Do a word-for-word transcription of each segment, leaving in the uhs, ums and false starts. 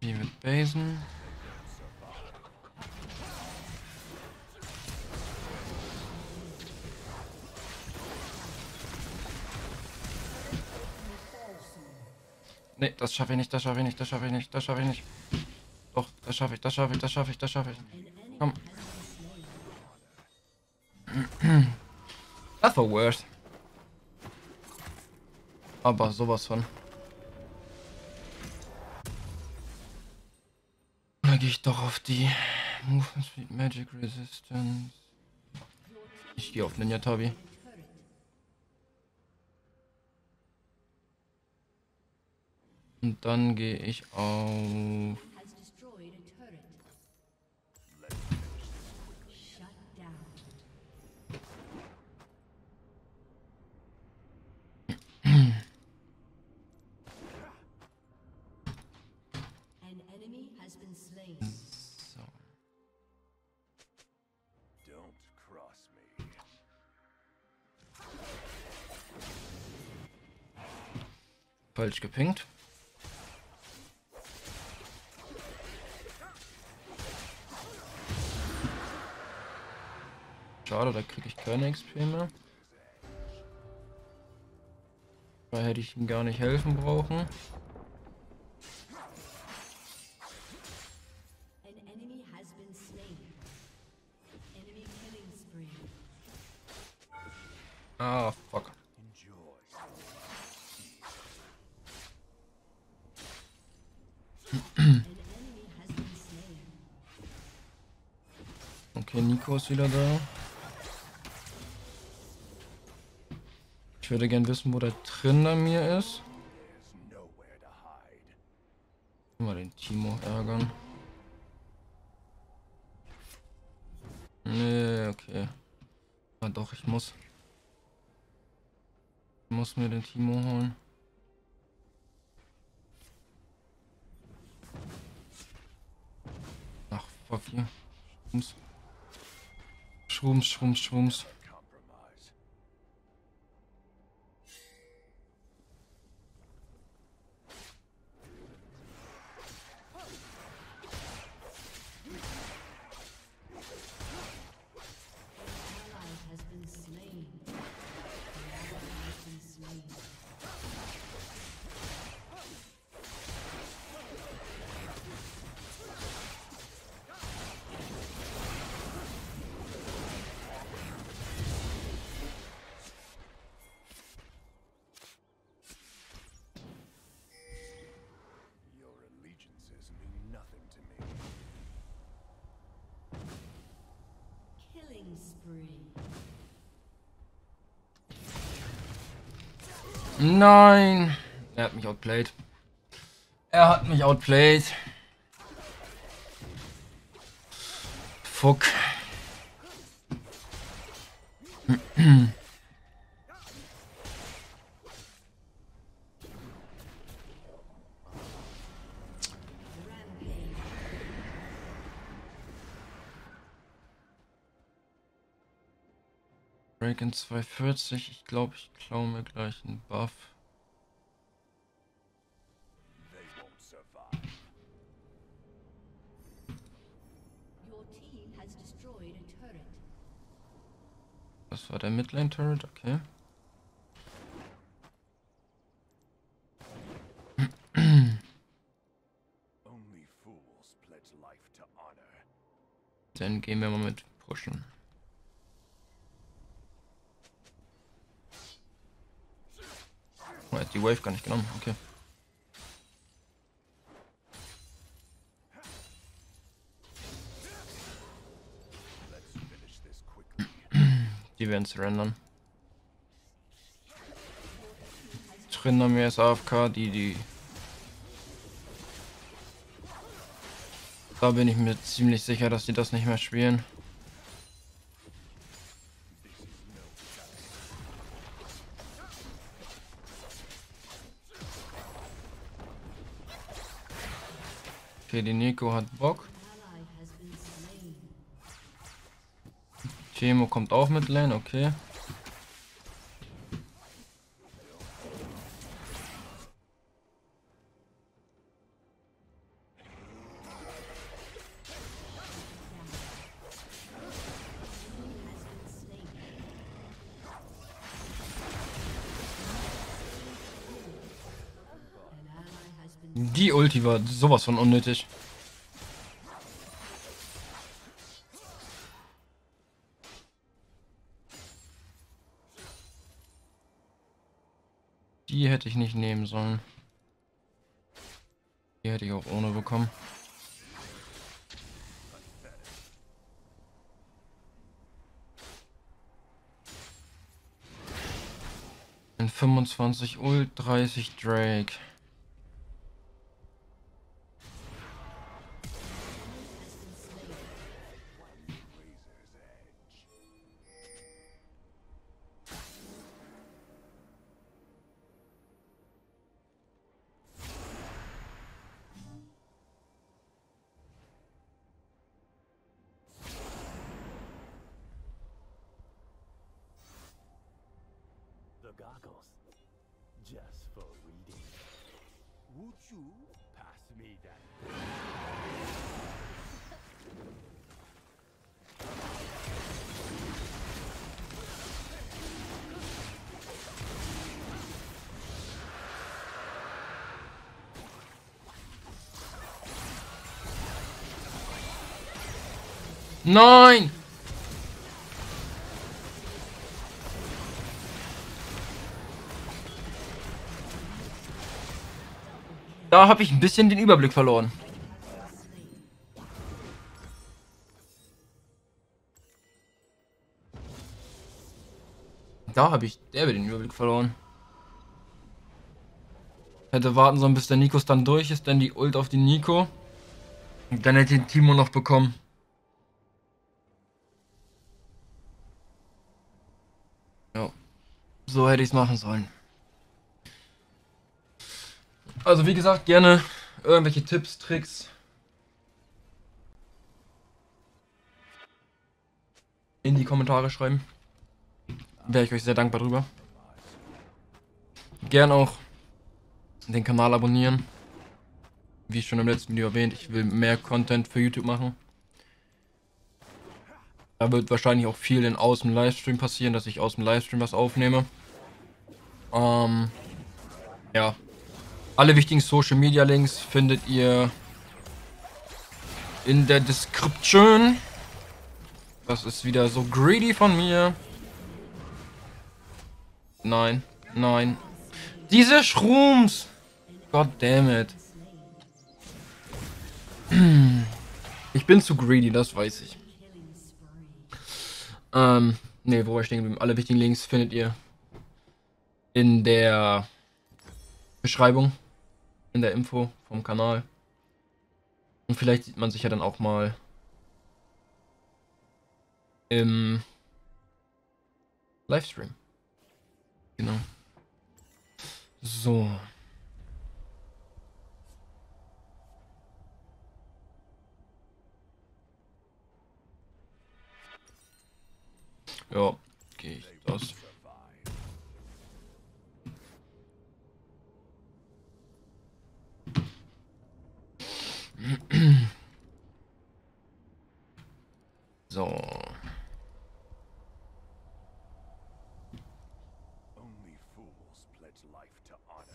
Die wird basen. Nee, das schaffe ich nicht, das schaffe ich nicht, das schaffe ich nicht, das schaffe ich nicht. Doch, das schaffe ich, das schaffe ich, das schaffe ich, das schaffe ich. Komm. Das war worse. Aber sowas von. Da gehe ich doch auf die Movement Speed Magic Resistance. Ich gehe auf Ninja Tabi. Und dann gehe ich auf... So. Falsch gepinkt. Schade, da kriege ich keine X P mehr. Da hätte ich ihm gar nicht helfen brauchen. Ah, fuck. Okay, Nico ist wieder da. Ich würde gern wissen, wo der Trainer mir ist. Mal den Timo ärgern. Nee, okay. Ah doch, ich muss. Ich muss mir den Timo holen. Ach, fuck you. Schrums. Schrums, Schrums, Schrums. Nein! Er hat mich outplayed. Er hat mich outplayed. Fuck. Break in zweihundertvierzig. Ich glaube, ich klaue mir gleich einen Buff. Das war der Midlane Turret, okay. Dann gehen wir mal mit pushen. Oh, er hat die Wave gar nicht genommen, okay. Die werden surrendern. Tryndamere ist A F K, die, die... Da bin ich mir ziemlich sicher, dass die das nicht mehr spielen. Okay, die Nico hat Bock. Timo kommt auch mit Lane, okay. Die Ulti war sowas von unnötig. Die hätte ich nicht nehmen sollen. Die hätte ich auch ohne bekommen. In fünfundzwanzig Ult, dreißig Drake. The goggles, just for reading. Would you pass me that? Nein! Da habe ich ein bisschen den Überblick verloren. Da habe ich der den Überblick verloren. Hätte warten sollen, bis der Nikos dann durch ist, dann die Ult auf die Nico. Und dann hätte den Timo noch bekommen. Ja. So hätte ich es machen sollen. Also wie gesagt, gerne irgendwelche Tipps, Tricks in die Kommentare schreiben. Wäre ich euch sehr dankbar drüber. Gern auch den Kanal abonnieren. Wie schon im letzten Video erwähnt, ich will mehr Content für YouTube machen. Da wird wahrscheinlich auch viel in aus dem Livestream passieren, dass ich aus dem Livestream was aufnehme. Ähm, ja. Alle wichtigen Social Media Links findet ihr in der Description. Das ist wieder so greedy von mir. Nein, nein. Diese Shrooms! God damn it. Ich bin zu greedy, das weiß ich. Ähm, ne, wo war ich stehen geblieben? Alle wichtigen Links findet ihr in der Beschreibung, in der Info vom Kanal. Und vielleicht sieht man sich ja dann auch mal im Livestream. Genau. So. Ja, gehe ich das. So. Only fools pledge life to honor.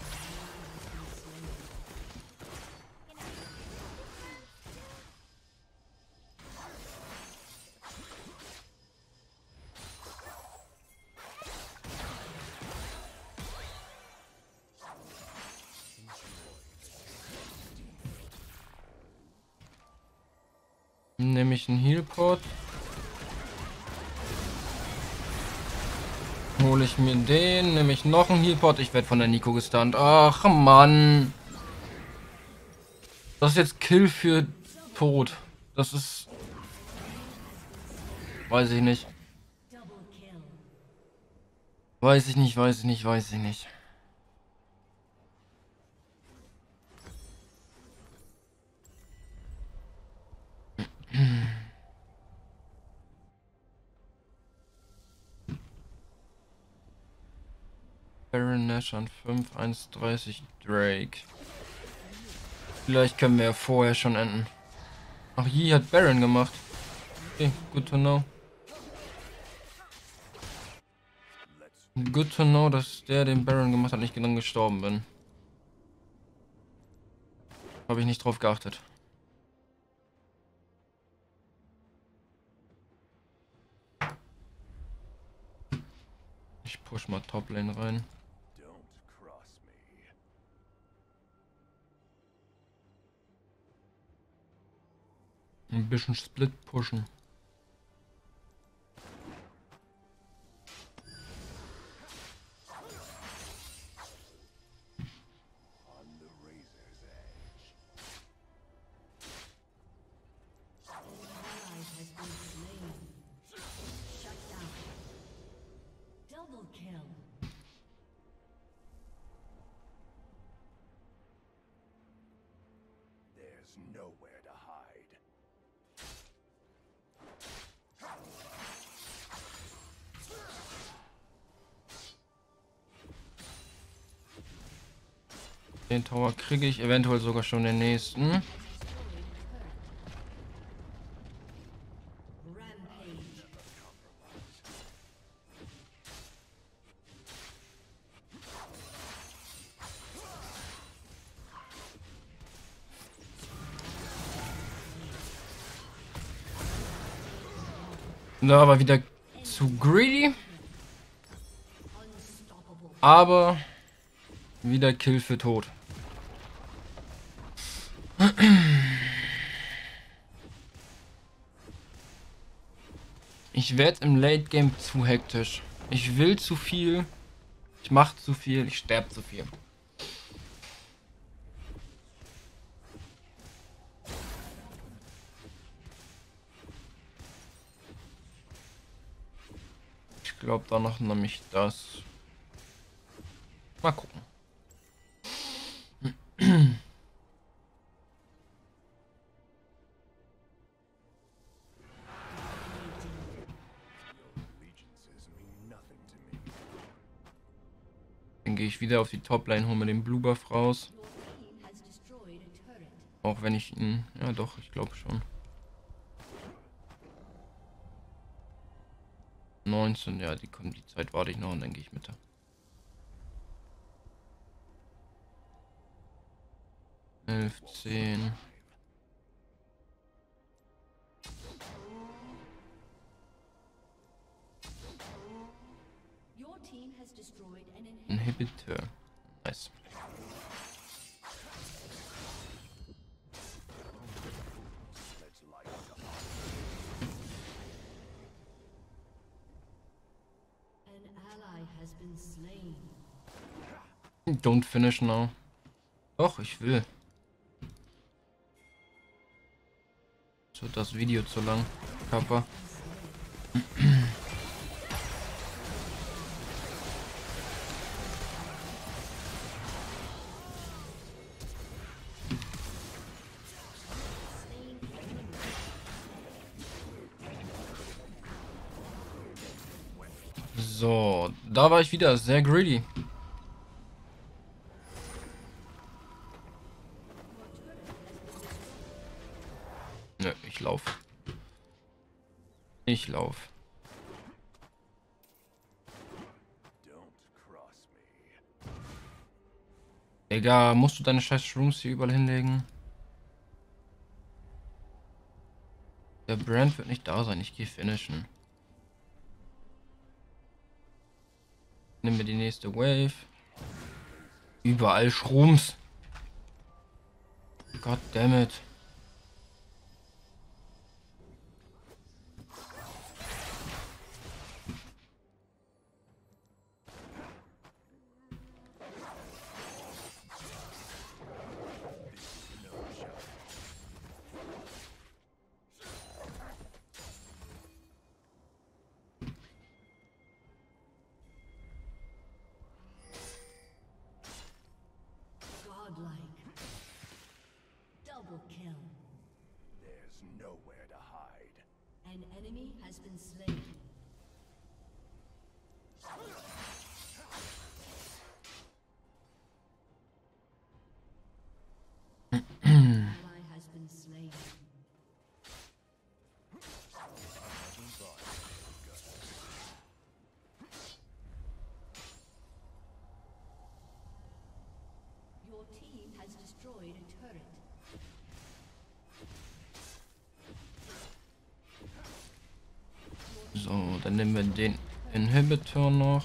Nehme ich einen Healpot. Hole ich mir den, nehme ich noch einen Healpot. Ich werde von der Nico gestunt. Ach Mann. Das ist jetzt Kill für Tod. Das ist... Weiß ich nicht. Weiß ich nicht, weiß ich nicht, weiß ich nicht. Baron Nash an fünf, eins dreißig Drake. Vielleicht können wir ja vorher schon enden. Ach, Yi hat Baron gemacht. Okay, good to know. Good to know, dass der den Baron gemacht hat, nicht genau gestorben bin. Habe ich nicht drauf geachtet. Ich push mal Toplane rein. Don't cross me. Ein bisschen Split pushen. On the razor's edge. Ally has been slain. Shut down. Double kill. There's nowhere to hide. Den Tower kriege ich eventuell sogar schon den nächsten. Rampage. Da war wieder zu greedy. Unstoppable. Aber wieder Kill für tot. Ich werde im Late Game zu hektisch. Ich will zu viel. Ich mache zu viel. Ich sterbe zu viel. Ich glaube danach nämlich das. Mal gucken. Allegiances mean nothing to me. Dann gehe ich wieder auf die Toplane, hole mir den Blue Buff raus. Your team has destroyed a turret. Auch wenn ich ihn. Ja doch, ich glaube schon. neunzehn, ja, die kommen, die Zeit warte ich noch und dann gehe ich mit. elf, zehn. Your team has destroyed an inhibitor. Inhibitor. Nice. Let's life to An ally has been slain. Don't finish now. Doch, ich will. So, das Video zu lang. Kappa. So, da war ich wieder sehr greedy. Nö, ich lauf. Ich lauf. don't cross me. Egal, musst du deine scheiß Shrooms hier überall hinlegen? Der Brand wird nicht da sein, ich gehe finishen. Nimm mir die nächste Wave. Überall Shrooms. God damn it. Godlike. Double kill. There's nowhere to hide. An enemy has been slain. Ally has been slain. Your team has destroyed a turret. Dann nehmen wir den Inhibitor noch.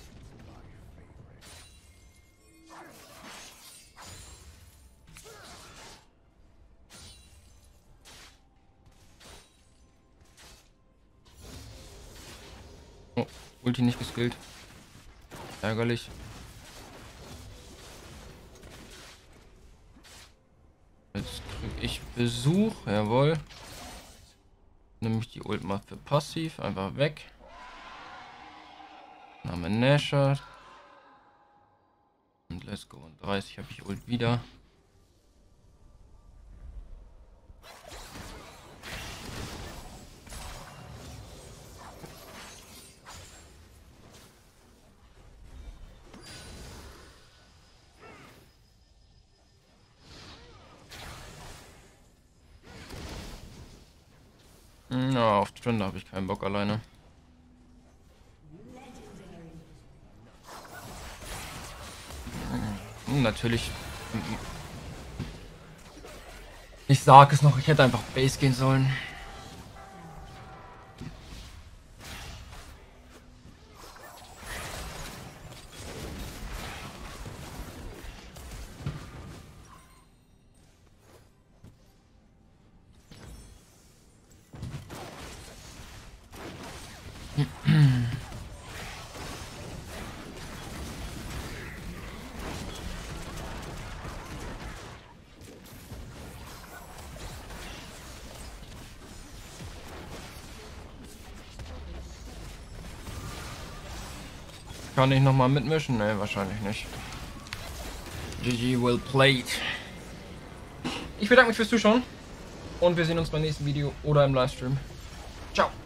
Oh, Ulti nicht geskillt. Ärgerlich. Jetzt kriege ich Besuch, jawohl. Nehme ich die Ult mal für passiv, einfach weg. Name Nashor. Und let's go. Und dreißig habe ich Ult wieder. Ja, auf Trender habe ich keinen Bock alleine. Hm, natürlich. Ich sag es noch, ich hätte einfach Base gehen sollen. Kann ich noch mal mitmischen? Ne, wahrscheinlich nicht. G G well played. Ich bedanke mich fürs Zuschauen und wir sehen uns beim nächsten Video oder im Livestream. Ciao.